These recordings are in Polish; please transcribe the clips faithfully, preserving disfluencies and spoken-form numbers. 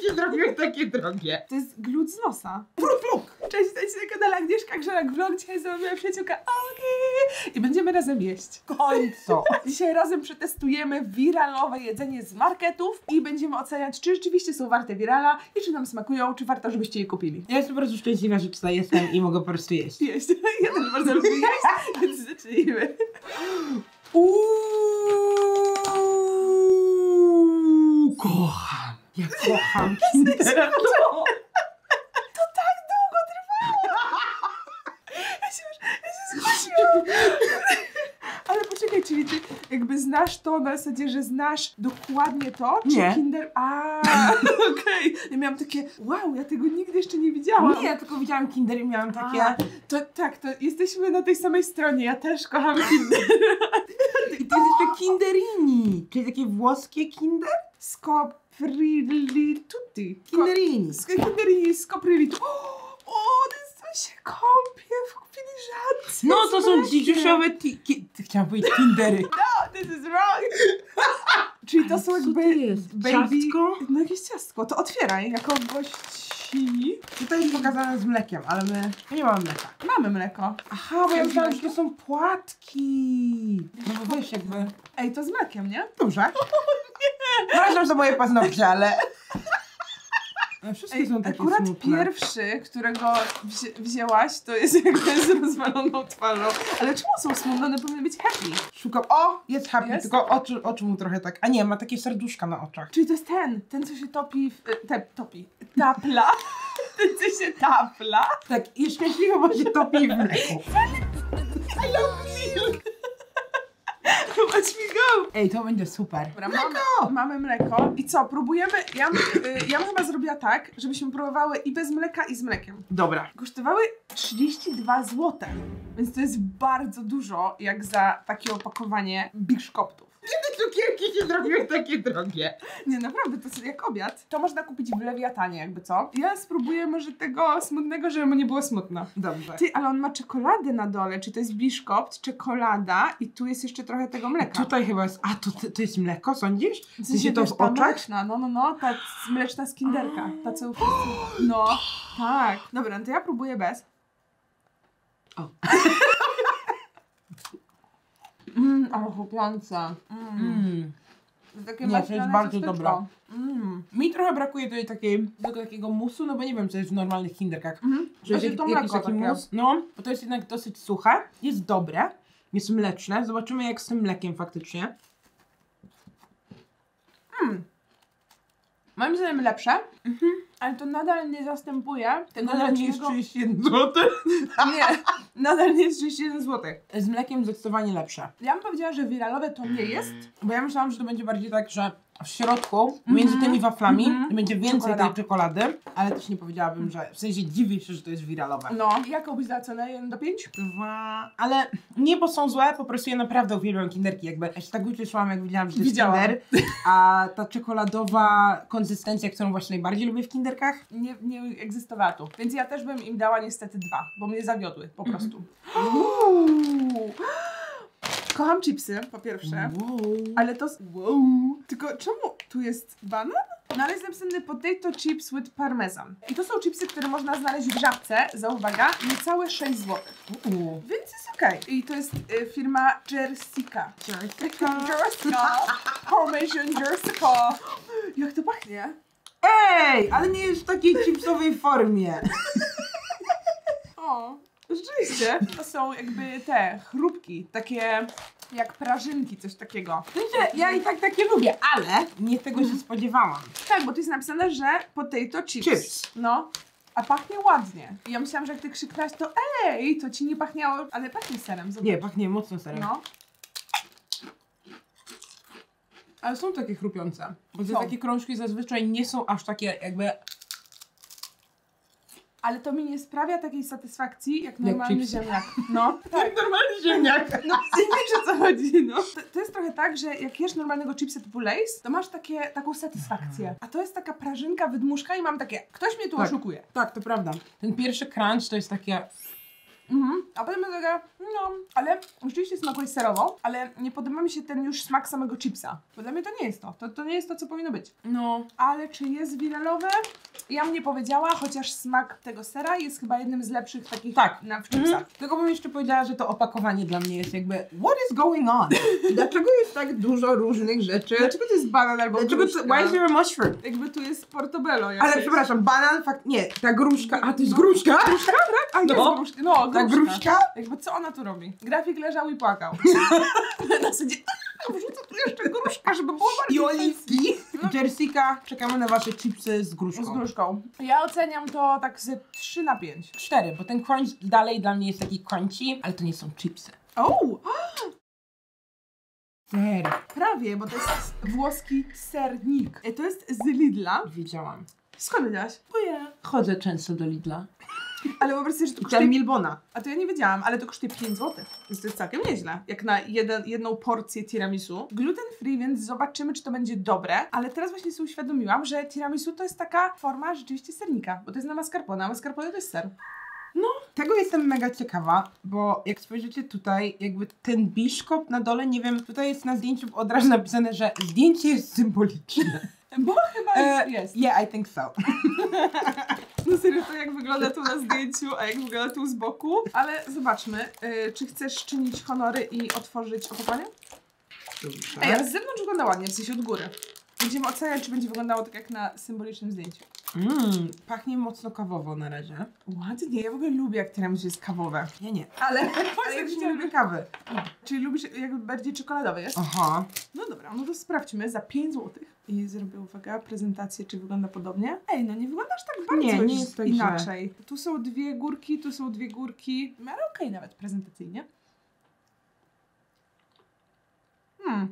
się zrobiły takie drogie? To jest glut z nosa. Fluk, fluk! Cześć, witajcie na kanale Agnieszka Grzelak Vlog. Dzisiaj z moja przyjaciółka Agi i będziemy razem jeść. Końco! Dzisiaj razem przetestujemy wiralowe jedzenie z marketów i będziemy oceniać, czy rzeczywiście są warte wirala i czy nam smakują, czy warto, żebyście je kupili. Ja jestem po prostu szczęśliwa, że tutaj jestem i mogę po prostu jeść. Jeść. Ja też bardzo lubię jeść, więc zacznijmy. Uuuu, kocham. Ja kocham Kindera. To tak długo trwało. Ja się już, ja się zgłosiłam. Ale poczekaj, czyli ty jakby znasz to na zasadzie, że znasz dokładnie to? Czy Nie. Kinder... A, okej. Okay. Ja miałam takie, wow, ja tego nigdy jeszcze nie widziałam. Nie, ja tylko widziałam Kinder i miałam takie... A, to tak, to jesteśmy na tej samej stronie, ja też kocham Kinder. I to jest jeszcze Kinderini, czyli takie włoskie Kinder? Scoprilli tutti. Kinderini. Kinderini, scoprilli tutti. O, to się kąpie w filiżance. No to są dzidziusiowe ti... Ki... Chciałam powiedzieć Kindery. No, this is wrong. Czyli to są Co jakby to jest? baby... Ciastko? No jakieś ciastko, to otwieraj jako gości. Tutaj jest pokazane z mlekiem, ale my nie mamy mleka. Mamy mleko. Aha, bo ja myślałam, że to są płatki. No bo weź jakby... Ej, to z mlekiem, nie? Dobrze. Nie. Przepraszam za moje paznokcie, ale... ale wszystkie Ej, są takie akurat smutne. pierwszy, którego wzi wzięłaś, to jest jakby z rozwaloną twarzą. Ale czemu są smutne? One powinny być happy. Szukam... O! Jest happy, Jest? tylko oczy, oczy mu trochę tak... A nie, ma takie serduszka na oczach. Czyli to jest ten, ten co się topi w... Te, topi. Tapla. Ten co się tapla. Tak, i szczęśliwie, bo się topi w mleku. I love milk. Watch me go. Ej, to będzie super. Dobra, mamy, mamy mleko. I co, próbujemy? Ja, bym, y, ja bym chyba zrobiła tak, żebyśmy próbowały i bez mleka, i z mlekiem. Dobra. Kosztowały trzydzieści dwa złote. Więc to jest bardzo dużo, jak za takie opakowanie biszkoptów. Kiedy cukierki się zrobiły takie drogie? Nie, naprawdę, to jest jak obiad. To można kupić w Lewiatanie, jakby co. Ja spróbuję może tego smutnego, żeby mu nie było smutno. Dobrze. Ty, ale on ma czekoladę na dole, czy to jest biszkopt, czekolada i tu jest jeszcze trochę tego mleka. Tutaj chyba jest... A, to, to jest mleko, sądzisz? W sensie to wiesz, w ta oczach? Mleczna, no, no, no, ta mleczna skinderka. Ta co... No, tak. Dobra, no to ja próbuję bez. O. Mmm, ale chrupiące. Mm. Mm. To takie Nie, to jest maślane bardzo ciasteczko. dobre. Mm. Mi trochę brakuje tutaj takiej, tego takiego musu, no bo nie wiem, co jest w normalnych kinderkach. Mhm. Czy jest Znaczy, to jak, jakiś mleko taki takie. mus? No, bo to jest jednak dosyć suche, jest dobre, jest mleczne. Zobaczymy, jak z tym mlekiem faktycznie. Mm. Moim zdaniem lepsze, mhm. ale to nadal nie zastępuje tego Nadal nie jest mlecznego- trzydzieści jeden złotych. Nie, nadal nie jest trzydzieści jeden złotych. Z mlekiem zdecydowanie lepsze. Ja bym powiedziała, że wiralowe to nie jest. Bo ja myślałam, że to będzie bardziej tak, że w środku, między tymi waflami, Mhm. będzie więcej Czekolada. tej czekolady, ale też nie powiedziałabym, że w sensie dziwię się, że to jest wiralowe. No, jaką byś dała cenę? jeden do pięciu? Dwa, ale nie, bo są złe, po prostu ja naprawdę uwielbiam kinderki, jakby ja się tak ucieszyłam, jak widziałam, że to jest Widziałam. kinder, a ta czekoladowa konsystencja, którą właśnie najbardziej lubię w kinderkach. Nie, nie egzystowała tu. Więc ja też bym im dała niestety dwa, bo mnie zawiodły po prostu. Kocham chipsy, po pierwsze. Wow. Ale to... Wow. Tylko czemu tu jest banan? No ale jest napisane potato chips with parmesan. I to są chipsy, które można znaleźć w Żabce, za uwaga, niecałe sześć złotych. Uuu. Więc jest okej. I to jest y, firma Jersica. Jersica. Jersica. Parmesan Jersica. Jak to pachnie? Ej, ale nie jest w takiej chipsowej formie. O, rzeczywiście. To są jakby te chrupki, takie jak prażynki, coś takiego. Wiecie, ja i tak takie lubię, ale nie tego się spodziewałam. Tak, bo tu jest napisane, że potato chips. Chips. No. A pachnie ładnie. I ja myślałam, że jak ty krzyknęłaś, to ej, to ci nie pachniało, ale pachnie serem. Zobacz. Nie, pachnie mocno serem. No. Ale są takie chrupiące. Bo te Są. takie krążki zazwyczaj nie są aż takie jakby... Ale to mi nie sprawia takiej satysfakcji, jak normalny chipsy. ziemniak. No. Tak, normalny ziemniak. No, wiesz o co chodzi, no. To, to jest trochę tak, że jak jesz normalnego chipsa typu Lay's, to masz takie, taką satysfakcję. A to jest taka prażynka, wydmuszka i mam takie, ktoś mnie tu Tak. oszukuje. Tak, to prawda. Ten pierwszy crunch to jest takie... Mhm. A potem jest taka, no, ale rzeczywiście smakuje serowo, ale nie podoba mi się ten już smak samego chipsa. Bo dla mnie to nie jest to. To, to nie jest to, co powinno być. No, ale czy jest wiralowe? Ja bym nie powiedziała, chociaż smak tego sera jest chyba jednym z lepszych takich Tak. na w chipsach. Mhm. Tylko bym jeszcze powiedziała, że to opakowanie dla mnie jest jakby what is going on? Dlaczego jest tak dużo różnych rzeczy? Dlaczego to jest banan albo Dlaczego to, gruszka? why is there a mushroom? Jakby tu jest portobello jakieś. Ale przepraszam, banan, fakt, nie, ta gruszka, a to jest No. gruszka? A nie, No. no. gruszka. No, Ta gruszka. gruszka? Jakby co ona tu robi? Grafik leżał i płakał. Na zasadzie, wrzucę tu jeszcze gruszka, żeby było bardziej I oliwki. No. Jerseyka, czekamy na wasze chipsy z gruszką. z gruszką. Ja oceniam to tak ze trzy na pięć. Cztery, bo ten crunch dalej dla mnie jest taki crunchy, ale to nie są chipsy. O! Ser. Prawie, bo to jest włoski sernik. E, To jest z Lidla. Wiedziałam. Skąd wiedziałaś? Bo ja chodzę często do Lidla. Ale wyobraź sobie, że to I kosztuje... tam Milbona. A to ja nie wiedziałam, ale to kosztuje pięć złotych. Więc to jest całkiem nieźle. Jak na jeden, jedną porcję tiramisu. Gluten free, więc zobaczymy, czy to będzie dobre. Ale teraz właśnie sobie uświadomiłam, że tiramisu to jest taka forma rzeczywiście sernika. Bo to jest na mascarpone, a mascarpone to jest ser. Tego jestem mega ciekawa, bo jak spojrzycie tutaj, jakby ten biszkop na dole, nie wiem, tutaj jest na zdjęciu od razu napisane, że zdjęcie jest symboliczne. Bo chyba E, jest. Yeah, I think so. No serio, to jak wygląda tu na zdjęciu, a jak wygląda tu z boku. Ale zobaczmy, y, czy chcesz czynić honory i otworzyć opakowanie? Dobrze. Ej, ale z zewnątrz wygląda ładnie, w sensie od góry. Będziemy oceniać, czy będzie wyglądało tak jak na symbolicznym zdjęciu. Mmm, pachnie mocno kawowo na razie. Ładnie, ja w ogóle lubię, jak tiramisu jest kawowe. Ja nie. Ale, Ale jak nie lubię kawy. Czyli lubisz jakby bardziej czekoladowe, jest? Aha. No dobra, no to sprawdźmy za pięć złotych. I zrobię, uwaga, prezentację, czy wygląda podobnie. Ej, no nie wyglądasz tak bardzo Nie, nie już jest tak inaczej. Tu są dwie górki, tu są dwie górki. Ale okej nawet prezentacyjnie. Hmm.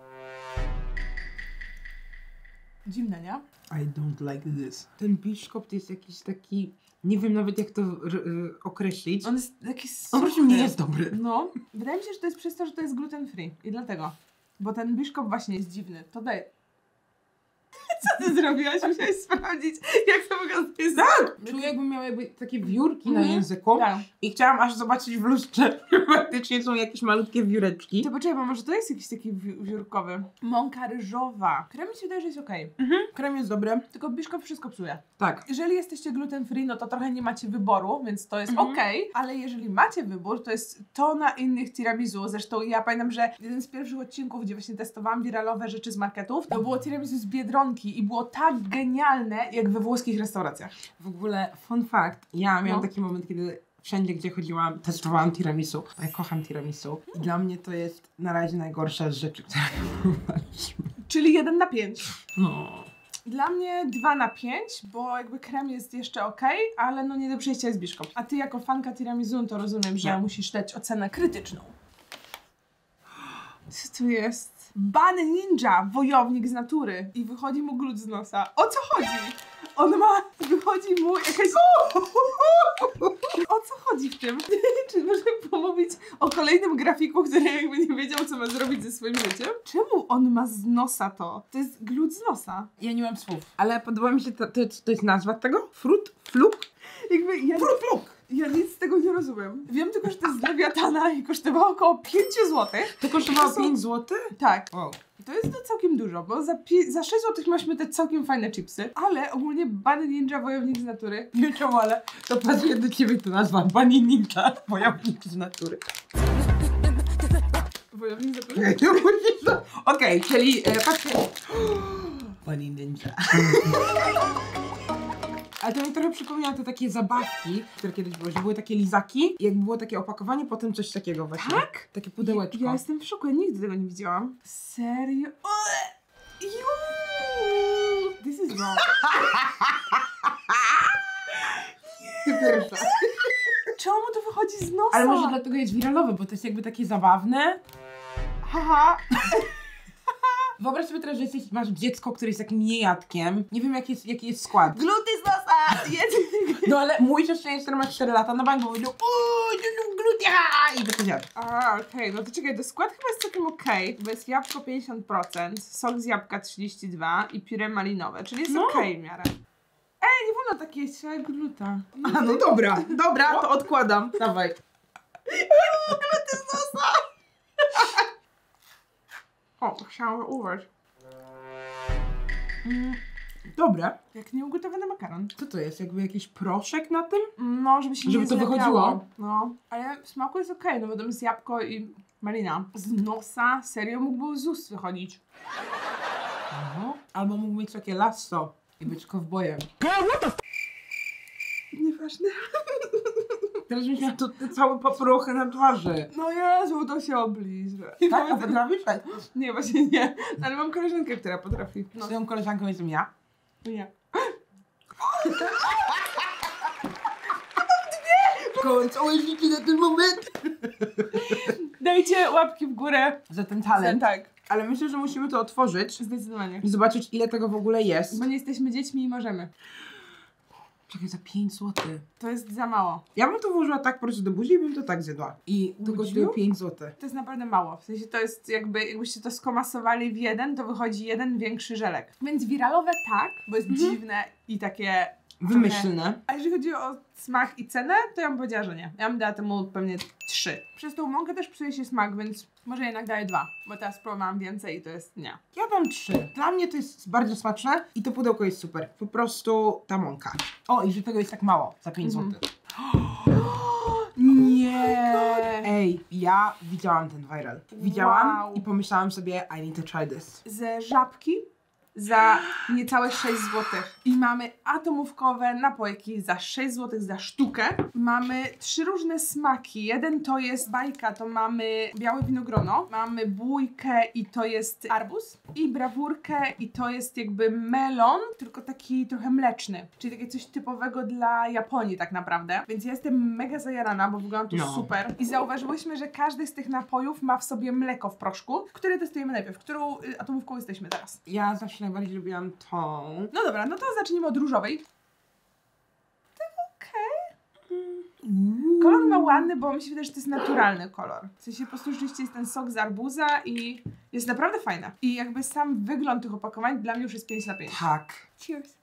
Dziwne, nie? I don't like this. Ten biszkop to jest jakiś taki, nie wiem nawet jak to r- y, określić. On jest taki On po prostu suchy. nie jest dobry. No. Wydaje mi się, że to jest przez to, że to jest gluten free. I dlatego. Bo ten biszkop właśnie jest dziwny. To daj. Co ty zrobiłaś? Musiałaś sprawdzić, jak to wygląda. To jest... Tak! Czuję jakbym miała jakby takie wiórki na Mhm. języku. Tak. I chciałam aż zobaczyć w lustrze, że faktycznie są jakieś malutkie wióreczki. To poczekaj, bo może to jest jakiś taki wi- wiórkowy. Mąka ryżowa. Krem mi się wydaje, że jest okej. Mhm. Krem jest dobry. Tylko biszkop wszystko psuje. Tak. Jeżeli jesteście gluten free, no to trochę nie macie wyboru, więc to jest Mhm. okej. Ale jeżeli macie wybór, to jest tona innych tiramisu. Zresztą ja pamiętam, że jeden z pierwszych odcinków, gdzie właśnie testowałam wiralowe rzeczy z marketów, to było tiramisu z Biedronki i było tak genialne, jak we włoskich restauracjach. W ogóle, fun fact, ja miałam No. taki moment, kiedy wszędzie, gdzie chodziłam, testowałam tiramisu. Ja kocham tiramisu. I dla mnie to jest na razie najgorsza z rzeczy, które próbowaliśmy. Czyli jeden na pięć. No. Dla mnie dwa na pięć, bo jakby krem jest jeszcze okej, ale no nie do przejścia jest biszkop. A ty jako fanka tiramisu, to rozumiem, że Nie. musisz dać ocenę krytyczną. Co tu jest? Ban Ninja, wojownik z natury. I wychodzi mu glut z nosa. O co chodzi? On ma... Wychodzi mu jakaś... O co chodzi w tym? Czy możemy pomówić o kolejnym grafiku, który jakby nie wiedział, co ma zrobić ze swoim życiem? Czemu on ma z nosa to? To jest glut z nosa. Ja nie mam słów. Ale podoba mi się, to, to, to jest nazwa tego? Frut? Fluk? Jakby ja... Frut, fluk! Ja nic z tego nie rozumiem. Wiem tylko, że to jest z Lewiatana i kosztowało około pięć złotych. To kosztowało To są- pięć złotych? Tak. Wow. To jest to całkiem dużo, bo za, pi- za sześć złotych maśmy te całkiem fajne chipsy, ale ogólnie Ban Ninja, wojownik z natury. Nie wiem, ale to pasuje do ciebie to nazwa. Bunny Ninja, wojownik z natury. Wojownik z natury? Okej, czyli e, patrzcie. Bunny Ninja. Ale to mi trochę przypomniało te takie zabawki, które kiedyś były, że były takie lizaki i jak było takie opakowanie, potem coś takiego właśnie. Tak? Takie pudełeczko. Ja jestem w szoku, ja nigdy tego nie widziałam. Serio? Ue! Juuu! This is wrong. Ty pierwsza. Czemu to wychodzi z nosa? Ale może dlatego jest wiralowe, bo to jest jakby takie zabawne. Haha. Wyobraź sobie teraz, że jesteś, masz dziecko, które jest takim niejadkiem. Nie wiem jaki jest, jaki jest skład. Gluty z nosa! Jedz. No ale mój siostrzeńec, który ma cztery lata, na bank powiedział uuu, to są gluty, i to zjadł. A, okej, no to czekaj, to skład chyba jest całkiem okej, bo jest jabłko pięćdziesiąt procent, sok z jabłka trzydzieści dwa i puree malinowe, czyli jest No. okej w miarę. Ej, nie wolno tak jeść, trzeba gluta. A no dobra, dobra, to odkładam. Dawaj. Gluty z nosa! O, chciałam uważać. Mm, dobre. Jak nieugotowany makaron. Co to jest? Jakby jakiś proszek na tym? No, żeby się Żeby nie to zlepiało. wychodziło? No, ale w smaku jest okej, no bo tam jest jabłko i malina. Z nosa serio mógłby z ust wychodzić. Aha. Albo mógł mieć takie lasso i być kowbojem. Nieważne. Teraz byś miał tu te całe paprochy na twarzy. No Jezu, to się obliże. Tak, a potrafisz? Tak. Nie, właśnie nie. Ale mam koleżankę, która potrafi. No, Swoją koleżanką jestem ja. nie. Całe życie na ten moment. Dajcie łapki w górę. Za ten talent. Tak, Ale myślę, że musimy to otworzyć zdecydowanie. i zobaczyć, ile tego w ogóle jest. Bo nie jesteśmy dziećmi i możemy. Czekaj, za pięć złotych. To jest za mało. Ja bym to włożyła tak po prostu do buzi i bym to tak zjadła. I to Would kosztuje you? pięć złotych. To jest naprawdę mało. W sensie to jest jakby, jakbyście to skomasowali w jeden, to wychodzi jeden większy żelek. Więc wiralowe tak, bo jest Mhm. dziwne i takie... Wymyślne. A jeżeli chodzi o smak i cenę, to ja bym powiedziała, że nie. Ja bym dała temu pewnie trzy. Przez tą mąkę też psuje się smak, więc może jednak daję dwa. Bo teraz próbowałam więcej i to jest nie. Ja dam trzy. Dla mnie to jest bardzo smaczne i to pudełko jest super. Po prostu ta mąka. O, i że tego jest tak mało za pięć Mhm. złotych. Nie. Ej, ja widziałam ten viral. Widziałam Wow. i pomyślałam sobie, I need to try this. Ze żabki za niecałe sześć złotych. I mamy atomówkowe napojki za sześć złotych za sztukę. Mamy trzy różne smaki. Jeden to jest bajka, to mamy białe winogrono. Mamy bójkę i to jest arbuz. I brawurkę i to jest jakby melon, tylko taki trochę mleczny. Czyli takie coś typowego dla Japonii tak naprawdę. Więc ja jestem mega zajarana, bo wygląda to No. super. I zauważyłyśmy, że każdy z tych napojów ma w sobie mleko w proszku, które testujemy najpierw. Którą y, atomówką jesteśmy teraz? Ja zawsze najbardziej lubiłam tą. No dobra, no to zacznijmy od różowej. Kolor ma ładny, bo mi się wydaje, że to jest naturalny kolor. W sensie po prostu rzeczywiście jest ten sok z arbuza i jest naprawdę fajna. I jakby sam wygląd tych opakowań dla mnie już jest pięć na pięć. Tak. Cheers.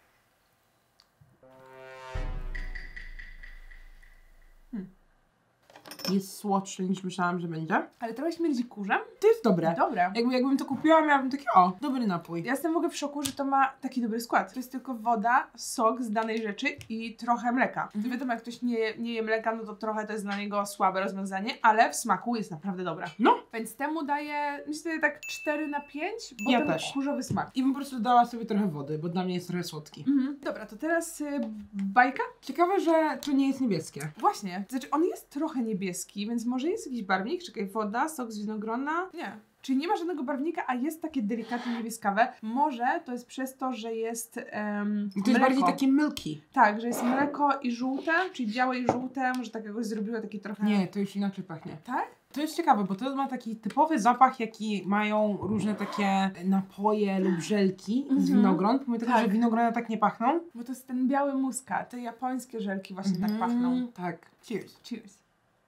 Jest słodszy niż myślałam, że będzie. Ale trochę śmierdzi kurzem. To jest dobre. Dobre. Jakby, jakbym to kupiła, miałabym taki, o, dobry napój. Ja jestem w ogóle w szoku, że to ma taki dobry skład. To jest tylko woda, sok z danej rzeczy i trochę mleka. Mhm. Wiadomo, jak ktoś nie, nie je mleka, no to trochę to jest dla niego słabe rozwiązanie, ale w smaku jest naprawdę dobre. No. Więc temu daję, myślę, tak cztery na pięć, bo Ja ten też. kurzowy smak. I bym po prostu dała sobie trochę wody, bo dla mnie jest trochę słodki. Mhm. Dobra, to teraz y, bajka? Ciekawe, że to nie jest niebieskie. Właśnie. Znaczy, on jest trochę niebieski, więc może jest jakiś barwnik? Czekaj, woda, sok z winogrona? Nie. Czyli nie ma żadnego barwnika, a jest takie delikatnie niebieskawe. Może to jest przez to, że jest um, I to jest bardziej takie milky. Tak, że jest mleko i żółte, czyli białe i żółte. Może tak jakoś zrobiło taki trochę... Nie, to już inaczej pachnie. Tak? To jest ciekawe, bo to ma taki typowy zapach, jaki mają różne takie napoje lub żelki z Mhm. winogron. Pomimo tego, Tak. że winogrona tak nie pachną. Bo to jest ten biały muskat. Te japońskie żelki właśnie tak Mhm. pachną. Tak. Cheers. Cheers.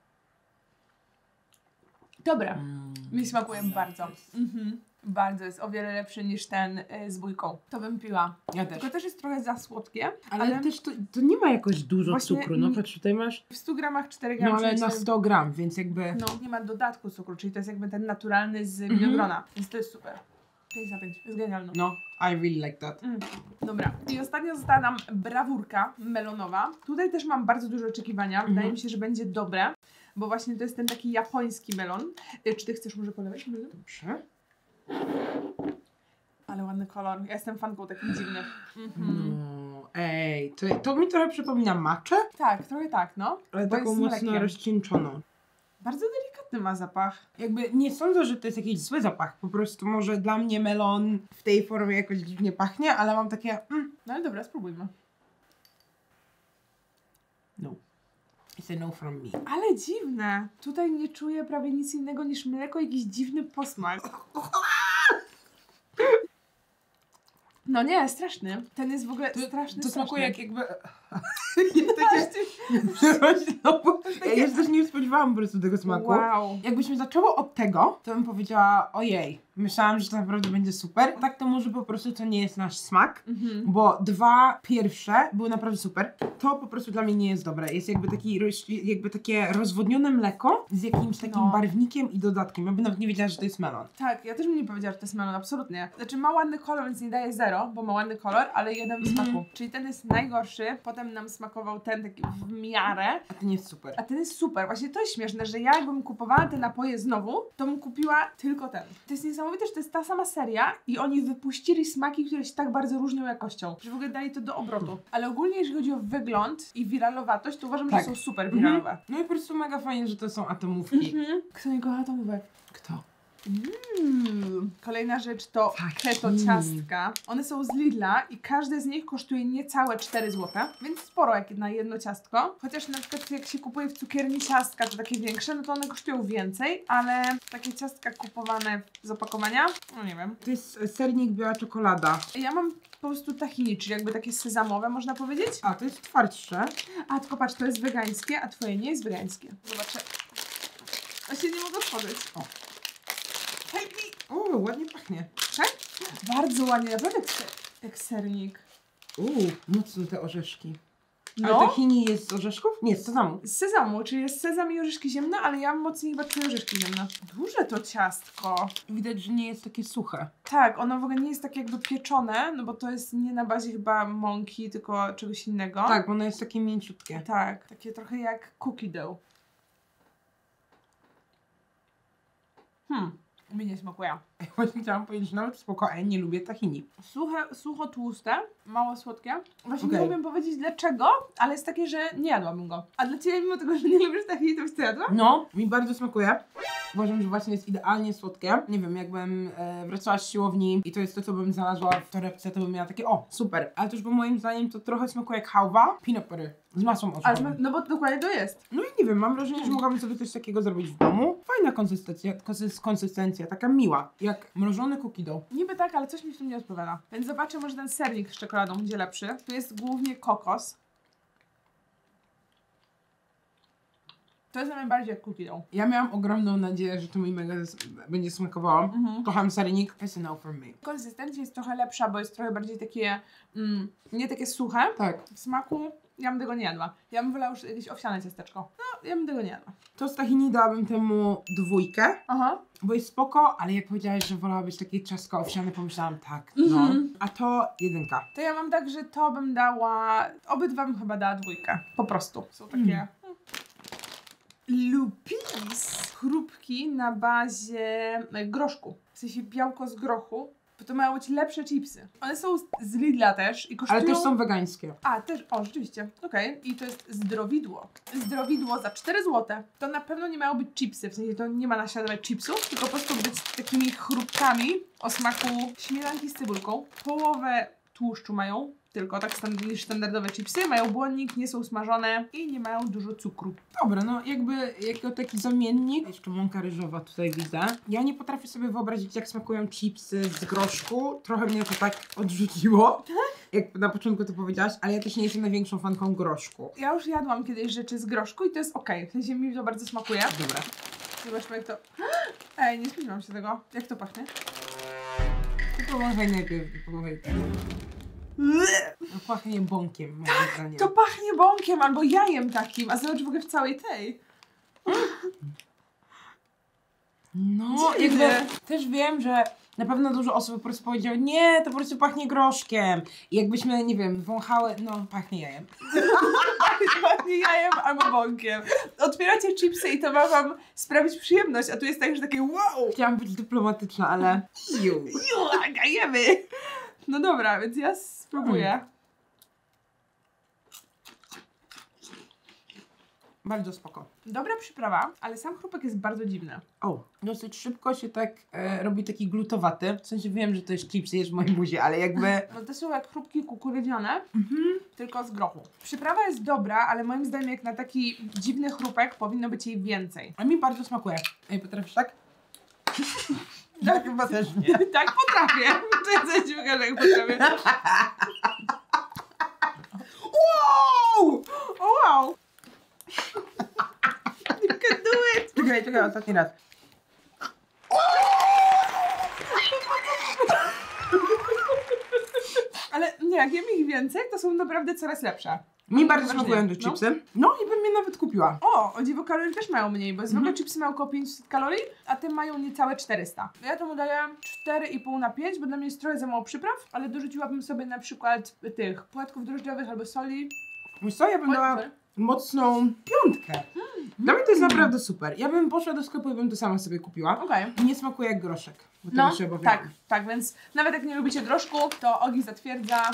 Dobre. Mm. Mi smakuje bardzo. Mhm. Bardzo jest o wiele lepszy niż ten y, z bójką. To bym piła. Ja też. Tylko też jest trochę za słodkie, Ale, ale, też to, to nie ma jakoś dużo Właśnie cukru. No nie- patrz, tutaj masz. w stu gramach cztery gramy. No ale czyli na to- sto gram, więc jakby. No, nie ma dodatku cukru, czyli to jest jakby ten naturalny z Mhm. winogrona. Więc to jest super. pięć na pięć. Jest genialne. No, I really like that. Mm. Dobra. I ostatnio została nam brawurka melonowa. Tutaj też mam bardzo duże oczekiwania. Wydaje Mhm. mi się, że będzie dobre, bo właśnie to jest ten taki japoński melon. Y, Czy ty chcesz może polewać melon? Dobrze. Ale ładny kolor. Ja jestem fanką takich dziwnych. Mhm. No, ej, to, to mi trochę przypomina maczę, Tak, trochę tak, no. ale Bo taką jest z mocno mlekiem. rozcieńczoną. Bardzo delikatny ma zapach. Jakby nie sądzę, że to jest jakiś zły zapach. Po prostu może dla mnie melon w tej formie jakoś dziwnie pachnie, ale mam takie. Mm, No ale dobra, spróbujmy. no. It's a no from me. Ale dziwne. Tutaj nie czuję prawie nic innego niż mleko, jakiś dziwny posmak. No nie, straszny. Ten jest w ogóle To, straszny, to straszny. smakuje jak jakby. Tak. no, bo ja już też nie spodziewałam po prostu tego smaku. Wow. Jakbyśmy zaczęło od tego, to bym powiedziała ojej, Myślałam, że to naprawdę będzie super. Tak to może po prostu to nie jest nasz smak, Mhm. bo dwa pierwsze były naprawdę super. To po prostu dla mnie nie jest dobre. Jest jakby, taki, roz- jakby takie rozwodnione mleko z jakimś takim No. barwnikiem i dodatkiem. Ja bym nawet nie wiedziała, że to jest melon. Tak, ja też bym nie powiedziała, że to jest melon, absolutnie. Znaczy ma ładny kolor, więc nie daje zero, bo ma ładny kolor, ale jeden w Mhm. smaku. Czyli ten jest najgorszy, potem nam smakował ten taki w miarę, A ten jest super. a ten jest super. Właśnie to jest śmieszne, że ja jakbym kupowała te napoje znowu, to bym kupiła tylko ten. To jest niesamowite, że to jest ta sama seria i oni wypuścili smaki, które się tak bardzo różnią jakością, że w ogóle dali to do obrotu. Ale ogólnie jeśli chodzi o wygląd i wiralowatość, to uważam, Tak. że są super wiralowe. Mhm. No i po prostu mega fajnie, że to są atomówki. Mhm. Kto nie kocha atomówek? Kto? Mm. Kolejna rzecz to Tak. keto ciastka. One są z Lidla i każde z nich kosztuje niecałe cztery złote, więc sporo jak na jedno ciastko. Chociaż na przykład jak się kupuje w cukierni ciastka, to takie większe, no to one kosztują więcej, ale takie ciastka kupowane z opakowania, no nie wiem. To jest sernik biała czekolada. Ja mam po prostu tahini, czyli jakby takie sezamowe, można powiedzieć. A, to jest twardsze. A, tylko patrz, to jest wegańskie, a twoje nie jest wegańskie. Zobaczę. Właśnie nie mogę otworzyć. O. Help me! O, ładnie pachnie. Tak? Bardzo ładnie, naprawdę jak, ser, jak sernik. Uuu, mocno te orzeszki. No. Ale tahini jest z orzeszków? Nie, z sezamu. Z sezamu, czyli jest sezam i orzeszki ziemne, ale ja mocniej chyba czuję orzeszki ziemne. Duże to ciastko. Widać, że nie jest takie suche. Tak, ono w ogóle nie jest takie jakby pieczone, no bo to jest nie na bazie chyba mąki, tylko czegoś innego. Tak, bo ono jest takie mięciutkie. Tak, takie trochę jak cookie dough. Hmm, mi nie smakuje. Właśnie chciałam powiedzieć, że nawet spoko, a ja nie lubię tahini. Suche, sucho tłuste, mało słodkie. Właśnie Okej. nie umiem powiedzieć dlaczego, ale jest takie, że nie jadłabym go. A dla Ciebie, mimo tego, że nie lubisz tahini, to byś to jadła? No, mi bardzo smakuje. Uważam, że właśnie jest idealnie słodkie. Nie wiem, jakbym e, wracała z siłowni i to jest to, co bym znalazła w torebce, to bym miała takie, o, super. Ale też, bo moim zdaniem to trochę smakuje jak hałwa, peanut butter z masą Ale, orzechową. no bo dokładnie to jest. No i nie wiem, mam wrażenie, że mogłabym sobie coś takiego zrobić w domu. Fajna konsystencja, konsys- konsystencja, taka miła, jak mrożony cookie dough. Niby tak, ale coś mi w tym nie odpowiada. Więc zobaczę, może ten sernik z czekoladą będzie lepszy. Tu jest głównie kokos. To jest najbardziej jak cookie dough. Ja miałam ogromną nadzieję, że to mi mega s- będzie smakowało. Mhm. Kocham sernik. It's a no for me. Konsystencja jest trochę lepsza, bo jest trochę bardziej takie, mm, nie takie suche. Tak. W smaku ja bym tego nie jadła. Ja bym wolała już jakieś owsiane ciasteczko. No, ja bym tego nie jadła. To z tahini dałabym temu dwójkę, Aha. bo jest spoko, ale jak powiedziałaś, że wolałabyś takie ciastko owsiane, pomyślałam tak, no. Mhm. A to jedynka. To ja mam tak, że to bym dała, obydwa bym chyba dała dwójkę. Po prostu. Są takie... Mm. Lupis. Chrupki na bazie e, groszku. W sensie białko z grochu. Bo to mają być lepsze chipsy. One są z, z Lidla też i kosztują... Ale też są wegańskie. A, też, o rzeczywiście, okej. I to jest zdrowidło. Zdrowidło za cztery złote. To na pewno nie mają być chipsy, w sensie to nie ma naśladować chipsów, tylko po prostu być takimi chrupkami o smaku śmietanki z cebulką. Połowę tłuszczu mają, tylko tak stand- niż standardowe chipsy. Mają błonnik, nie są smażone i nie mają dużo cukru. Dobra, no jakby jako taki zamiennik, jeszcze mąka ryżowa tutaj widzę. Ja nie potrafię sobie wyobrazić, jak smakują chipsy z groszku. Trochę mnie to tak odrzuciło, jak na początku to powiedziałaś, ale ja też nie jestem największą fanką groszku. Ja już jadłam kiedyś rzeczy z groszku i to jest okej. W sensie mi to bardzo smakuje. Dobra. Zobaczmy jak to... Ej, nie spodziewałam się tego. Jak to pachnie? To pomagaj najpierw, pomagaj. No, pachnie bąkiem, moim zdaniem. To pachnie bąkiem albo jajem takim, a zobacz w ogóle w całej tej. No, Dziwne. jakby też wiem, że na pewno dużo osób po prostu powiedziało, nie, to po prostu pachnie groszkiem. I jakbyśmy, nie wiem, wąchały, no, pachnie jajem. Pachnie jajem albo bąkiem. Otwieracie chipsy i to ma wam sprawić przyjemność, a tu jest tak, że takie wow! Chciałam być dyplomatyczna, ale... Iu. Jula, jemy! No dobra, więc ja spróbuję. Mm. Bardzo spoko. Dobra przyprawa, ale sam chrupek jest bardzo dziwny. O, dosyć szybko się tak e, robi taki glutowaty. W sensie wiem, że to jest chips, jest w moim buzie, ale jakby... No to są jak chrupki kukurydziane, Mhm. tylko z grochu. Przyprawa jest dobra, ale moim zdaniem jak na taki dziwny chrupek powinno być jej więcej. A mi bardzo smakuje. Ej, potrafisz tak? Ja chyba też nie. Tak potrafię. To ja coś pokażę, jak potrafię. Wow! O wow! You can do it! Czekaj, czekaj, ostatni raz. nie, jak jem ich więcej, to są naprawdę coraz lepsze. Mi bardzo Ważnie. smakują te No. chipsy. No i bym je nawet kupiła. O, o dziwo kalorii też mają mniej, bo zwykłe Mhm. chipsy mają około pięćset kalorii, a te mają niecałe czterysta. Ja temu daję cztery i pół na pięć, bo dla mnie jest trochę za mało przypraw, ale dorzuciłabym sobie na przykład tych płatków drożdżowych albo soli. Wiesz co, ja bym dała mocną piątkę. Dla mnie to jest naprawdę super. Ja bym poszła do sklepu i bym to sama sobie kupiła. Okej. I nie smakuje jak groszek. Bo No, tego się obawiałam. tak, tak, więc nawet jak nie lubicie drożdżku, to Ogi zatwierdza.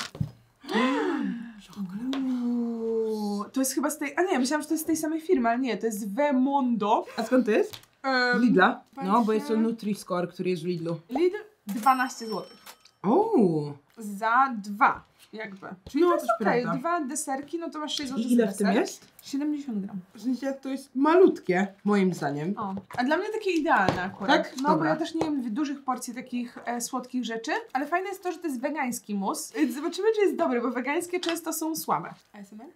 Uuu, to jest chyba z tej, a nie, myślałam, że to jest z tej samej firmy, ale nie, to jest Vemondo. A skąd to jest? Um, Z Lidla? No, patrzę. bo jest to Nutri-Score, który jest w Lidlu. Lidl dwanaście złotych. O, Za dwa, jakby. Czyli No, to jest też okej, prawda. dwa deserki, no to masz sześć złotych I ile za w tym deser. jest? siedemdziesiąt gram. W sensie to jest malutkie, moim zdaniem. O, a dla mnie takie idealne akurat. Tak? No Dobra. bo ja też nie jem dużych porcji takich e, słodkich rzeczy, ale fajne jest to, że to jest wegański mus. Więc zobaczymy, czy jest dobry, bo wegańskie często są słabe. A S M R?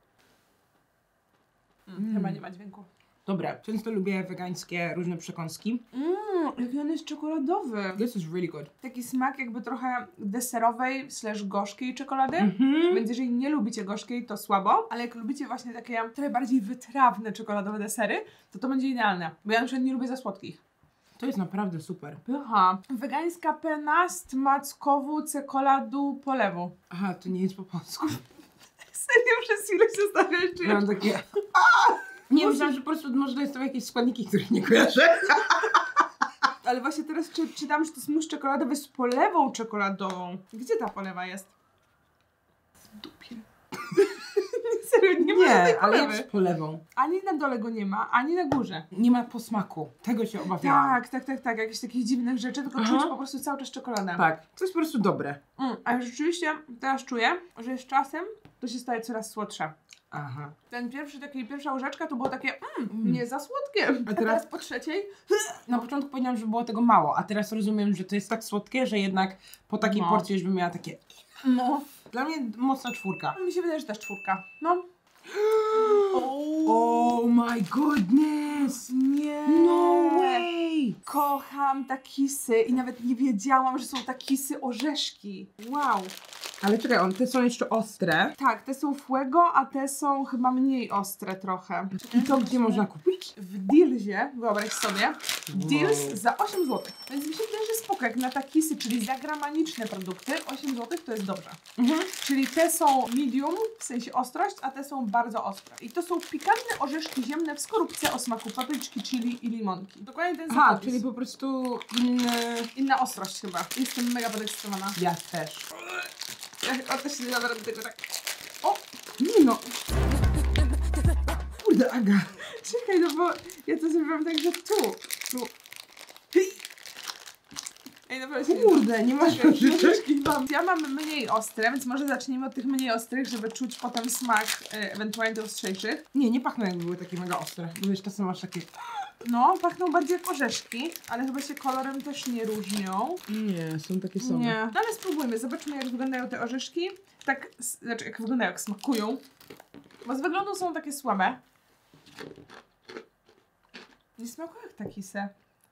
Mm, Mm. Chyba nie ma dźwięku. Dobra, często lubię wegańskie różne przekąski. Mmm, jaki on jest czekoladowy. This is really good. Taki smak jakby trochę deserowej slash gorzkiej czekolady. Mhm. Więc jeżeli nie lubicie gorzkiej, to słabo, ale jak lubicie właśnie takie trochę bardziej wytrawne czekoladowe desery, to to będzie idealne. Bo ja na przykład nie lubię za słodkich. To jest naprawdę super. Pycha. Wegańska pena z mackowu czekoladu polewu. Aha, to nie jest po polsku. Serio przez chwilę się zastanawiam, czy Ja mam takie... Nie, myślałam, że po prostu może to jest to jakieś składniki, których nie kojarzę. Ale właśnie teraz czy, czytam, że to jest mus czekoladowy z polewą czekoladową. Gdzie ta polewa jest? W dupie. Serio, nie, ma żadnej Nie, ale polewy. jak z polewą. Ani na dole go nie ma, ani na górze. Nie ma posmaku. Tego się obawiałam. Tak, tak, tak, tak. Jakichś takich dziwnych rzeczy, tylko Aha. czuć po prostu cały czas czekoladę. Tak. To jest po prostu dobre. Mm, ale rzeczywiście teraz czuję, że z czasem to się staje coraz słodsze. Aha. Ten pierwszy, taki, pierwsza łyżeczka to było takie, mm, Mm. nie za słodkie. A teraz, teraz- po trzeciej, Na początku powiedziałam, że było tego mało, a teraz rozumiem, że to jest tak słodkie, że jednak po takiej No. porcji już bym miała takie... no, Dla mnie mocna czwórka. mi się wydaje, że też czwórka. No. Oh my goodness! nie. No way! Kocham takisy i nawet nie wiedziałam, że są takisy orzeszki. Wow. Ale czekaj, one te są jeszcze ostre. Tak, te są fuego, a te są chyba mniej ostre trochę. I to gdzie można kupić? W Dealsie, wyobraź sobie, Deals Wow. za osiem złotych. Więc mi się wydaje, że spoko, jak na takisy, czyli zagraniczne produkty, osiem złotych to jest dobrze. Mhm. Czyli te są medium, w sensie ostrość, a te są bardzo ostre. I to są pikantne orzeszki ziemne w skorupce o smaku papryczki, chili i limonki. Dokładnie ten sam Aha, opis. czyli po prostu inny... Inna ostrość chyba. Jestem mega podekscytowana. Ja też. Ja też nie dam rady tego tak. O! Nie no! Kurde, Aga. Czekaj, no bo ja to zrobiłam tak, że tu. Tu. Ej, naprawdę się nie da. Kurde, nie masz Czekaj, życzek? nożyczki mam. Ja mam mniej ostre, więc może zacznijmy od tych mniej ostrych, żeby czuć potem smak y, ewentualnie tych ostrzejszych. Nie, nie pachną jakby były takie mega ostre. Bo wiesz, czasem masz takie... No, pachną bardziej jak orzeszki, ale chyba się kolorem też nie różnią. Nie, są takie same. Nie. No ale spróbujmy, zobaczmy jak wyglądają te orzeszki. Tak, s- znaczy jak wyglądają, jak smakują. Bo z wyglądu są takie słabe. Nie smakują jak takise.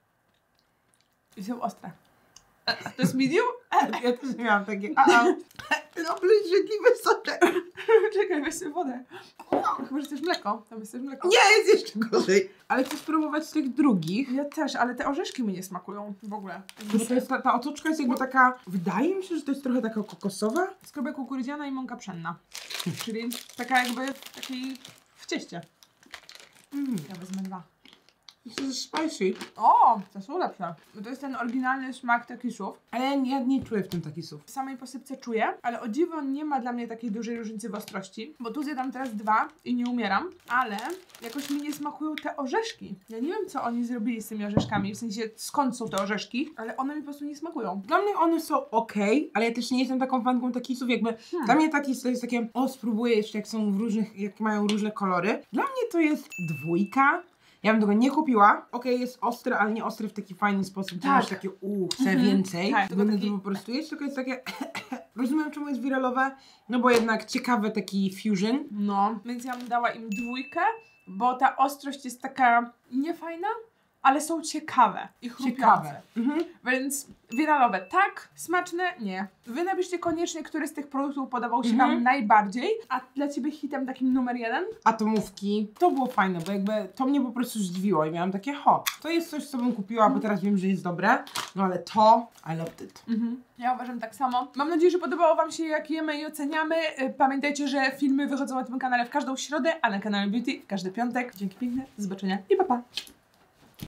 I są ostre. E, To jest medium? Ja też miałam takie... A, a. No, obrzydliwy soczek. Czekaj, weź sobie wodę. Chyba, że chcesz mleko. Tam jest też mleko. Nie, jest jeszcze gorzej. Ale chcę spróbować z tych drugich. Ja też, ale te orzeszki mi nie smakują w ogóle. Bo to jest ta, ta otoczka jest jakby taka... Wydaje mi się, że to jest trochę taka kokosowa. Skorupka kukurydziana i mąka pszenna. Czyli taka jakby w takiej... w cieście. Mm. Ja wezmę dwa. To jest spicy. O, to są lepsze. Bo to jest ten oryginalny smak takisów. Ale ja nie czuję w tym takisów. W samej posypce czuję, ale o dziwo nie ma dla mnie takiej dużej różnicy w ostrości, bo tu zjadam teraz dwa i nie umieram, ale jakoś mi nie smakują te orzeszki. Ja nie wiem, co oni zrobili z tymi orzeszkami, w sensie skąd są te orzeszki, ale one mi po prostu nie smakują. Dla mnie one są okej, ale ja też nie jestem taką fanką takisów, jakby Hmm. dla mnie takis to jest takie, o spróbuję jeszcze jak są w różnych, jak mają różne kolory. Dla mnie to jest dwójka. Ja bym tego nie kupiła. Okej, jest ostry, ale nie ostry w taki fajny sposób, że Tak. masz takie, uuu, chcę Mhm. więcej. Tak, tylko Będę taki- to po prostu jeść, tylko jest takie, rozumiem czemu jest wiralowe, no bo jednak ciekawe taki fusion. No. Więc ja bym dała im dwójkę, bo ta ostrość jest taka niefajna, ale są ciekawe i chrupiące. Ciekawe. Mhm. Więc wiralowe tak, smaczne nie. Wy napiszcie koniecznie, który z tych produktów podobał się Mhm. wam najbardziej, a dla ciebie hitem takim numer jeden? Atomówki. To było fajne, bo jakby to mnie po prostu zdziwiło i miałam takie, ho, to jest coś, co bym kupiła, bo teraz wiem, że jest dobre, no ale to, I loved it. Mhm. Ja uważam tak samo. Mam nadzieję, że podobało wam się, jak jemy i oceniamy. Y, Pamiętajcie, że filmy wychodzą na tym kanale w każdą środę, a na kanale Beauty w każdy piątek. Dzięki piękne, do zobaczenia i pa pa!